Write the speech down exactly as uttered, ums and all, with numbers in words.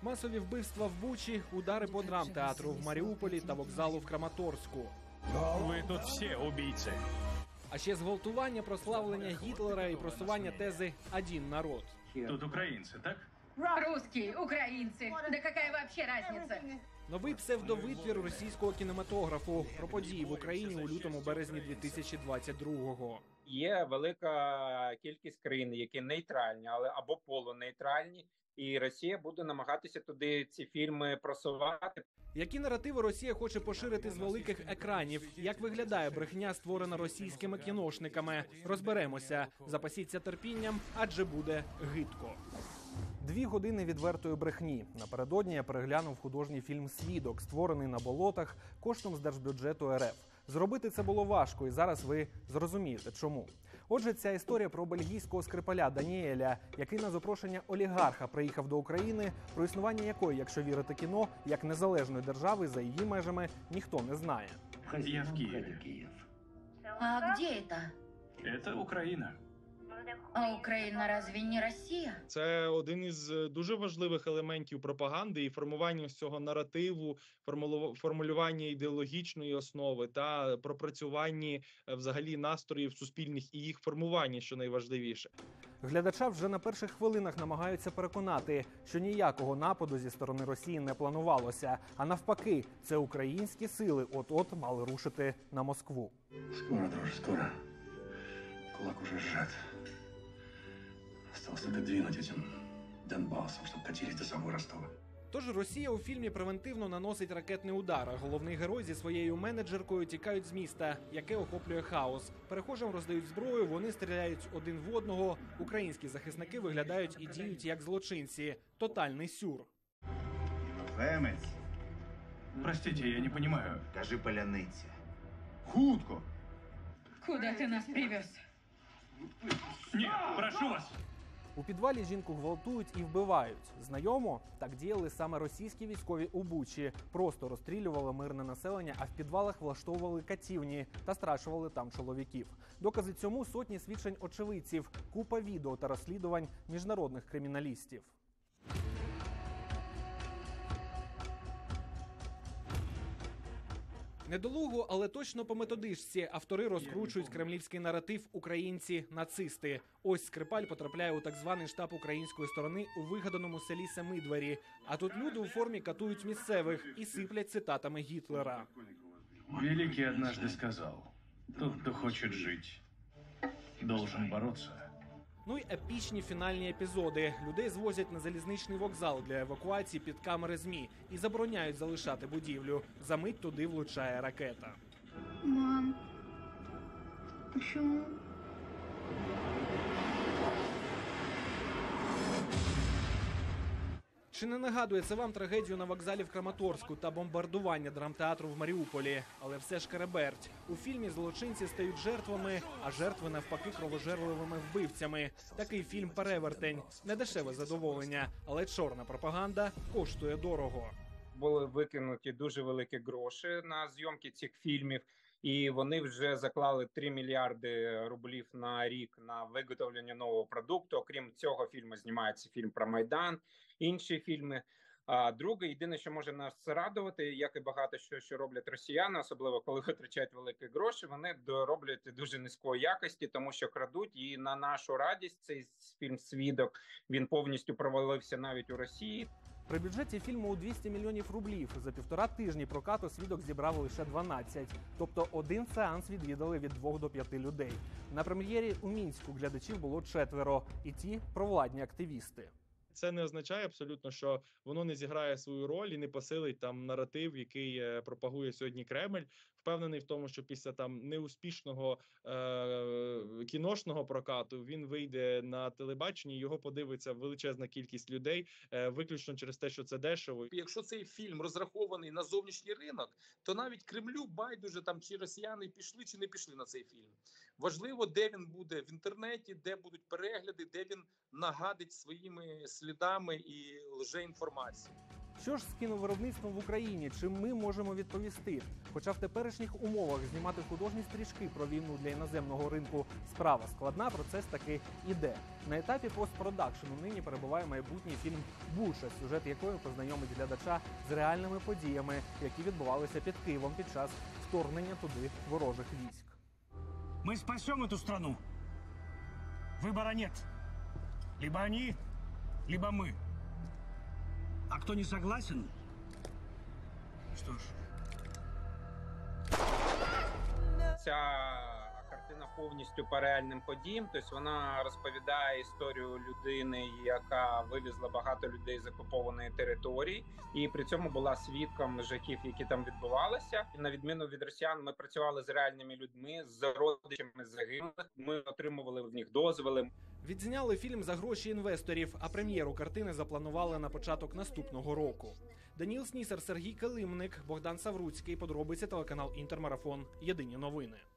Масові вбивства в Бучі, удари по драмтеатру в Маріуполі та вокзалу в Краматорську. Ви тут всі убійці. А ще зґвалтування, прославлення Гітлера і просування тези «Один народ». Тут українці, так? Русские, украинцы. Да какая вообще разница? Новий псевдовитвір російського кінематографу про події в Україні у лютому-березні дві тисячі двадцять другого. Є велика кількість країн, які нейтральні, але або полунейтральні, і Росія буде намагатися туди ці фільми просувати. Які наративи Росія хоче поширити з великих екранів? Як виглядає брехня, створена російськими кіношниками? Розберемося. Запасіться терпінням, адже буде гидко. Дві години відвертої брехні. Напередодні я переглянув художній фільм «Свідок», створений на болотах коштом з держбюджету РФ. Зробити це було важко, і зараз ви зрозумієте, чому. Отже, ця історія про бельгійського скрипаля Даніеля, який на запрошення олігарха приїхав до України, про існування якої, якщо вірити кіно, як незалежної держави за її межами ніхто не знає. Я в Києві. А где это? Це Україна. А Украина разве не Россия? Це один із дуже важливих елементів пропаганди і формування ось цього наративу, формулювання ідеологічної основи та пропрацювання взагалі настроїв суспільних і їх формування, що найважливіше. Глядача вже на перших хвилинах намагаються переконати, що ніякого нападу зі сторони Росії не планувалося, а навпаки, це українські сили от-от мали рушити на Москву. Скоро, друже, скоро. Кулак уже сжат. Осталось только двинуть этим Донбассом, чтобы катились до самого Ростова. Тож Росія у фільмі превентивно наносить ракетний удар, а головний герой зі своєю менеджеркою тікають з міста, яке охоплює хаос. Перехожим роздають зброю, вони стріляють один в одного. Українські захисники виглядають і діють як злочинці. Тотальний сюр. Немець. Простите, я не понимаю. Кажи поляниця. Хутко. Куда ты нас привез? Ні, прошу вас. У підвалі жінку гвалтують і вбивають. Знайомо? Так діяли саме російські військові у Бучі. Просто розстрілювали мирне населення, а в підвалах влаштовували катівні та страчували там чоловіків. Докази цьому сотні свідчень очевидців, купа відео та розслідувань міжнародних криміналістів. Недолуго, але точно по методичці автори розкручують кремлівський наратив «Українці-нацисти». Ось Скрипаль потрапляє у так званий штаб української сторони у вигаданому селі Семидварі. А тут люди у формі катують місцевих і сиплять цитатами Гітлера. Великий однажды сказал: тот, кто хочет жить, должен бороться. Ну й епічні фінальні епізоди. Людей звозять на залізничний вокзал для евакуації під камери ЗМІ і забороняють залишати будівлю. Замить туди влучає ракета. Мам, почему? Чи не нагадує це вам трагедію на вокзалі в Краматорську та бомбардування драмтеатру в Маріуполі? Але все ж кереберть. У фільмі злочинці стають жертвами, а жертви навпаки кровожерливими вбивцями. Такий фільм «Перевертень». Недешеве задоволення, але чорна пропаганда коштує дорого. Були викинуті дуже великі гроші на зйомки цих фільмів, і вони вже заклали три мільярди рублів на рік на виготовлення нового продукту. Окрім цього, фільму знімається фільм про Майдан, інші фільми. А друге, єдине, що може нас радувати, як і багато що, що роблять росіяни, особливо коли витрачають великі гроші, вони роблять дуже низької якості, тому що крадуть. І на нашу радість цей фільм «Свідок», він повністю провалився навіть у Росії. При бюджеті фільму у двісті мільйонів рублів за півтора тижні прокату «Свідок» зібрав лише дванадцять. Тобто один сеанс відвідали від двох до п'яти людей. На прем'єрі у Мінську глядачів було четверо. І ті – провладні активісти. Це не означає абсолютно, що воно не зіграє свою роль і не посилить там наратив, який пропагує сьогодні Кремль. Впевнений в тому, що після там неуспішного е- кіношного прокату він вийде на телебаченні, його подивиться величезна кількість людей, е- виключно через те, що це дешево. Якщо цей фільм розрахований на зовнішній ринок, то навіть Кремлю байдуже, там, чи росіяни пішли, чи не пішли на цей фільм. Важливо, де він буде в інтернеті, де будуть перегляди, де він нагадить своїми слідами і лжеінформацією. Що ж з кіновиробництвом в Україні? Чим ми можемо відповісти? Хоча в теперішніх умовах знімати художні стрічки про війну для іноземного ринку справа складна, процес таки іде. На етапі постпродакшену нині перебуває майбутній фільм «Буча», сюжет якої познайомить глядача з реальними подіями, які відбувалися під Києвом під час вторгнення туди ворожих військ. Мы спасем эту страну. Выбора нет. Либо они, либо мы. А кто не согласен, что ж... Ця картина повністю по реальним подіям. Тобто вона розповідає історію людини, яка вивезла багато людей з окупованої території, і при цьому була свідком жахів, які там відбувалися. І на відміну від росіян, ми працювали з реальними людьми, з родичами загиблих. Ми отримували в них дозволи. Відзняли фільм за гроші інвесторів, а прем'єру картини запланували на початок наступного року. Даніл Снісар, Сергій Килимник, Богдан Савруцький. Подробиці телеканал Інтермарафон. Єдині новини.